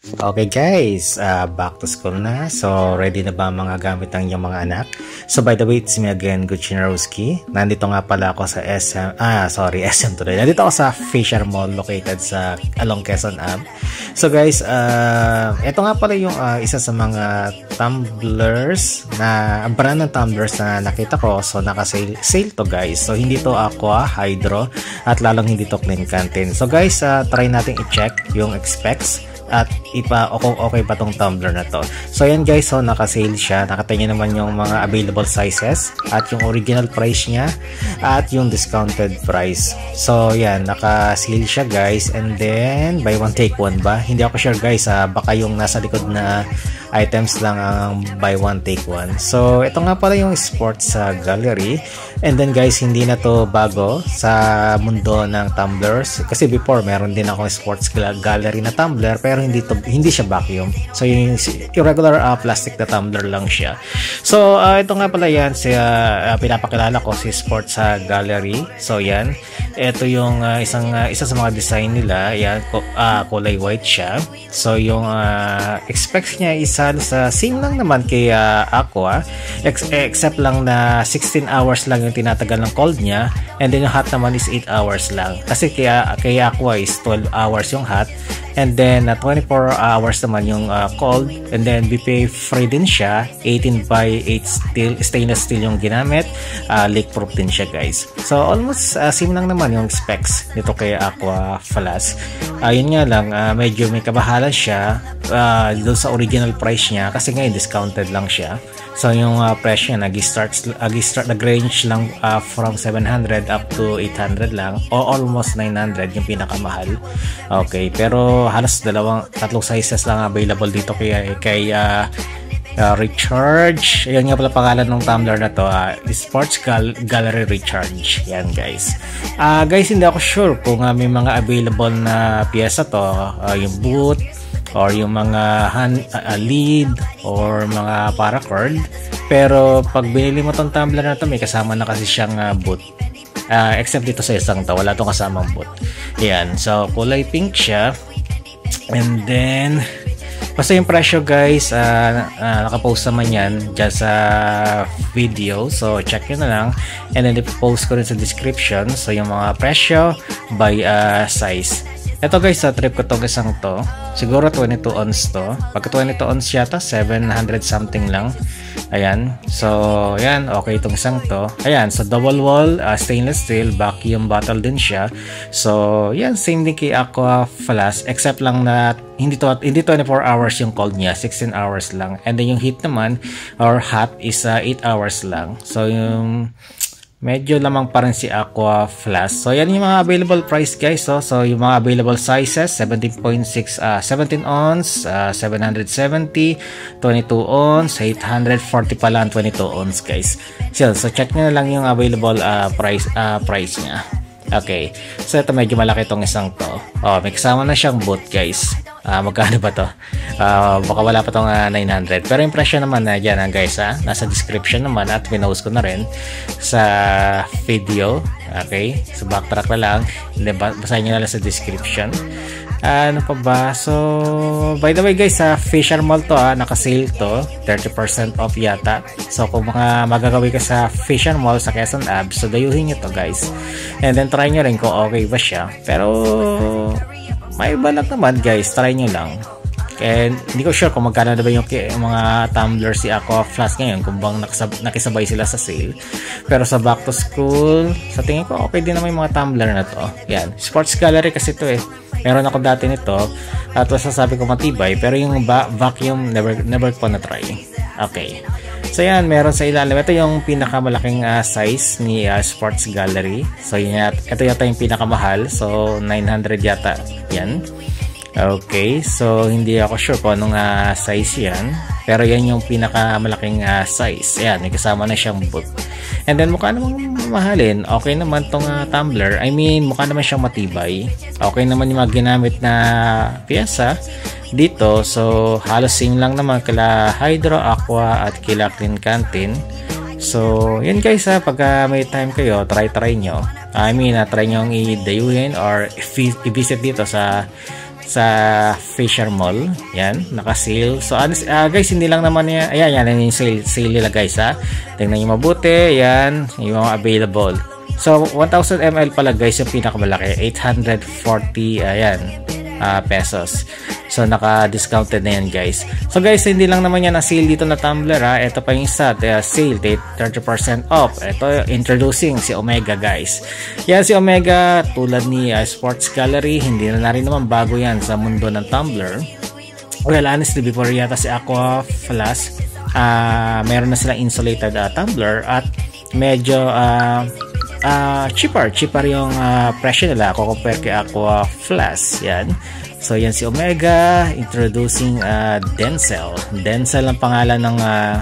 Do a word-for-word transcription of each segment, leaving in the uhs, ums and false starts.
Okay guys, uh, back to school na. So, ready na ba mga gamit ng inyong mga anak? So, by the way, it's me again, Guccinarowski. Nandito nga pala ako sa S M, ah, sorry, S M today. Nandito ako sa Fisher Mall located sa along Quezon Ave. So guys, uh, ito nga pala yung uh, isa sa mga tumblers na, ang brand ng tumblers na nakita ko. So, naka-sale sale to guys. So, hindi to Aqua, Hydro, at lalong hindi to Clean Canteen. So guys, uh, try natin i-check yung specs at ipa okay, okay pa tong tumbler na to. So yan guys, so naka-sale siya. Nakatanya naman yung mga available sizes at yung original price niya at yung discounted price. So yan, naka-sale siya guys, and then buy one take one ba? Hindi ako sure guys, ah, baka yung nasa likod na items lang ang buy one take one. So ito nga pala yung sports uh, gallery, and then guys, hindi na to bago sa mundo ng tumblers kasi before meron din ako sports gallery na tumbler pero hindi to, hindi siya vacuum. So yung, yung regular uh, plastic na tumbler lang siya. So uh, ito nga pala yan si uh, pinapakilala ko si sports uh, gallery. So yan, ito yung uh, isang uh, isa sa mga design nila. Yan, uh, kulay white siya. So yung uh, specs niya isa sa same lang naman kay uh, Aqua, ex except lang na sixteen hours lang yung tinatagal ng cold niya, and then yung hot naman is eight hours lang. Kasi kaya kay Aqua is twelve hours yung hot, and then uh, twenty-four hours naman yung uh, cold, and then B P A free din siya. Eighteen by eight steel, stainless steel yung ginamit, uh, leak proof din siya guys. So almost uh, same lang naman yung specs nito kay Aqua Flask. Uh, yun nga lang, uh, medyo may kabahala siya uh, doon sa original price niya kasi ngayon discounted lang siya. So yung uh, price niya nag-start nag-start nag-range lang uh, from seven hundred up to eight hundred lang, o almost nine hundred yung pinakamahal. Okay, pero halos dalawang tatlong sizes lang available dito kay kay uh, uh, Recharge. Ayun nga pala pangalan ng tumbler na to, uh, Sports Gal Gallery Recharge. Yan guys. Uh, guys, hindi ako sure kung uh, may mga available na piyesa to, uh, yung boot or yung mga hand, uh, lead or mga paracord. Pero pag binili mo tong tumbler na to, may kasama na kasi siyang uh, boot. Uh, except dito sa isang to, wala tong kasamang boot. Yan. So kulay pink siya. And then basta yung presyo guys, uh, uh, nakapost naman yan dyan sa video, so check nyo na lang, and then ipopost ko rin sa description. So yung mga presyo by uh, size. Ito guys, sa trip ko to isang to, siguro twenty-two ounce to. Pagka twenty-two ounce yata, seven hundred something lang. Ayan, so ayan, okay itong isang to. Ayan, so double wall, uh, stainless steel, vacuum bottle din siya. So yan, same din kay Aqua Flask, except lang na hindi to hindi twenty-four hours yung cold niya, sixteen hours lang. And then yung heat naman or hot is uh, eight hours lang. So yung medyo lamang pa rin si Aqua Flask. So yan yung mga available price guys. So, so yung mga available sizes, seventeen point six, uh, seventeen ounce, uh, seven hundred seventy, twenty-two ounce, eight hundred forty pala ang twenty-two ounce guys. So, so check nyo na lang yung available uh, price uh, price niya. Okay, so ito medyo malaki itong isang to. Oh, may kasama na siyang boot guys. Uh, magkano ba to? Uh, baka wala pa tong uh, nine hundred. Pero yung presyo naman na uh, dyan uh, guys, ha? Nasa description naman at pinost ko na rin sa video. Okay, so backtrack na lang, basahin nyo na lang sa description. Uh, ano pa ba? So by the way guys, sa uh, Fisher Mall to, uh, naka-sale to, thirty percent off yata. So kung mga magagawin ka sa Fisher Mall sa Quezon Ave, so dayuhin nyo to guys, and then try nyo rin kung okay ba siya. Pero may balat naman guys, try nyo lang. And hindi ko sure kung magkano na ba yung mga tumbler si Aqua Flask ngayon, kung bang nakisab nakisabay sila sa sale. Pero sa back to school, sa tingin ko okay din naman yung mga tumbler na to. Yan, sports gallery kasi to eh. Meron ako dati nito at masasabi ko matibay, pero yung vacuum never never ko na try. Okay, so yan, meron sa ilalim. Ito yung pinakamalaking uh, size ni uh, Sports Gallery. So yun, ito yata yung pinakamahal, so nine hundred yata yan. Okay, so hindi ako sure kung anong uh, size yan, pero yan yung pinakamalaking uh, size. Ayan, may kasama na siyang boot. And then mukha namang mahalin. Okay naman tong uh, tumbler. I mean, mukha naman siyang matibay. Okay naman yung mga ginamit na piyesa dito. So halos same lang naman kila Hydro, Aqua at kila Clean Canteen. So yun guys, ha, pag uh, may time kayo, try try nyo. I mean, uh, try nyo i-dayuhin or i-visit dito sa sa Fisher Mall. Yan, naka-sale. So uh, guys, hindi lang naman yan. Ayan, yan yung sale, sale nila guys ha. Tingnan nyo mabuti. Yan, yung mga available. So one thousand milliliters pala guys yung pinakamalaki. eight hundred forty ayan, uh, pesos. So naka-discounted na yan guys. So guys, hindi lang naman yan na sale dito na tumbler ha. Ito pa yung isa, uh, sale thirty percent off. Ito introducing si Omega guys. Yan si Omega, tulad ni uh, Sports Gallery, hindi na, na rin naman bago yan sa mundo ng tumbler. Well, honestly, before yata si Aqua Flask, uh, meron na silang insulated uh, tumbler at medyo uh, uh, cheaper. Cheaper yung uh, presyo nila kung compare kay Aqua Flask. Yan. So yan si Omega, introducing uh, Denzel. Denzel ang pangalan ng uh,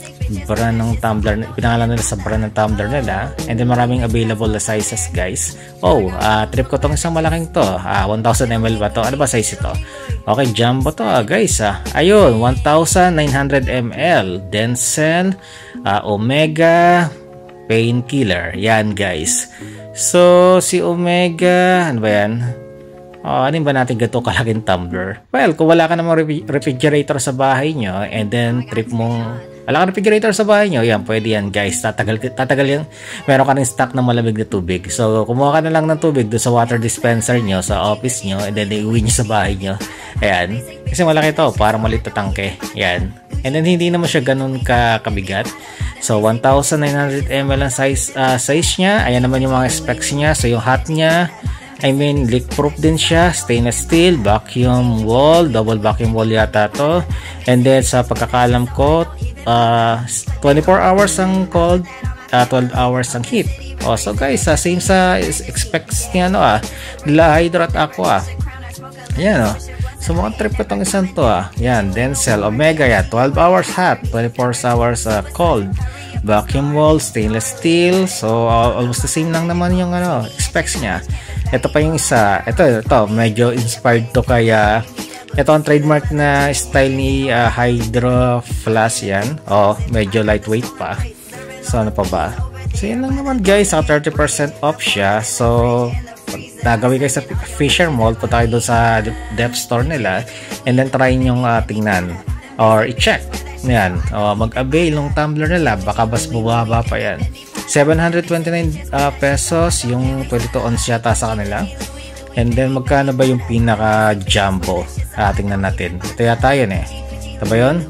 brand ng tumbler, pinangalan nila sa brand ng tumbler nila. And then maraming available na sizes guys. Oh, uh, trip ko tong isang malaking to. Uh, one thousand milliliters ba to? Ano ba size ito? Okay, jumbo to uh, guys. Uh. Ayun, one thousand nine hundred milliliters. Denzel, uh, Omega, Painkiller. Yan guys. So si Omega, ano ba yan? Oh, ano ba natin ganito kalaking tumbler? Well, kung wala ka namang refrigerator sa bahay nyo and then trip mong wala ka refrigerator sa bahay nyo, yan, pwede yan guys. Tatagal, tatagal yan. Meron ka ng stock ng malamig na tubig. So, kumuha ka na lang ng tubig doon sa water dispenser nyo, sa office nyo, and then iuwi nyo sa bahay nyo. Ayan. Kasi malaki to, parang maliit na tangke. Ayan. And then, hindi naman siya ganun ka kabigat. So, one thousand nine hundred milliliters ang size, uh, size niya. Ayan naman yung mga specs niya. So, yung hot niya, I mean, leak-proof din siya, stainless steel, vacuum wall, double vacuum wall yata to. And then, sa pagkakalam ko, uh, twenty-four hours ang cold, uh, twelve hours ang heat. Oh, so guys, uh, same sa expects niya, ano ah, nila Hydro at Aqua. Ayan oh. So, mga trip ko itong isang to ah. Yan, Denzel, Omega, ya, twelve hours hot, twenty-four hours uh, cold. Vacuum wall, stainless steel. So, uh, almost the same lang naman yung ano, specs niya. Ito pa yung isa. Ito, ito. Medyo inspired to kaya ito ang trademark na style ni uh, Hydro Flask yan. Oh, medyo lightweight pa. So, ano pa ba? So, yun lang naman guys. Sa thirty percent off siya. So, nagawin kayo sa Fisher Mall. Punta kayo doon sa depth store nila. And then, try nyong uh, tingnan. Or i-check. Yan. Oh, mag-avail ng tumbler nila. Baka mas bubaba pa yan. seven hundred twenty-nine uh, pesos yung twenty-two ounce yata sa kanila. And then magkano ba yung pinaka jumbo? Ah, tingnan natin. Ito yata yun eh. Ito ba yun?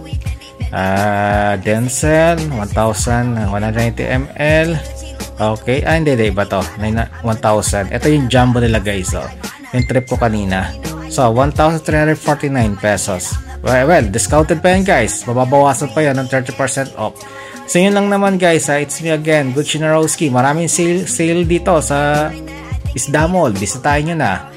Uh, Denzel one thousand one hundred ninety milliliters. Okay. Ah, hindi, hindi. Iba to. one thousand. Ito yung jumbo nila guys. Oh. Yung trip ko kanina. So, one thousand three hundred forty-nine pesos. Well, well, discounted pa yan guys. Mababawasan pa yan ng thirty percent off. So yun lang naman guys, ha? It's me again, Good Shinarowski. Maraming sale, sale dito sa Isda Mall. Bisitahin nyo na.